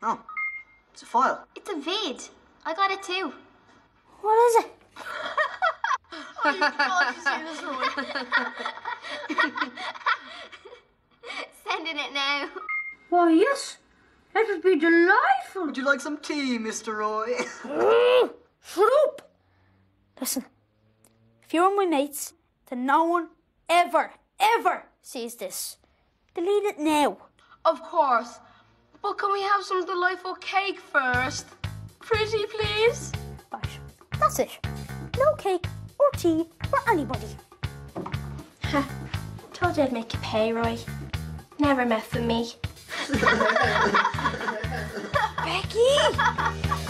Oh, it's a file. It's a vid. I got it too. What is it? Oh, you can't see this, Roy. Sending it now. Why, yes. That would be delightful. Would you like some tea, Mr. Roy? Shut up. Listen, if you're my mates, then no one ever sees this. Delete it now. Of course. But can we have some delightful cake first? Pretty, please? Right, that's it. No cake or tea for anybody. Told you I'd make you pay, Roy. Never mess with me. Becky!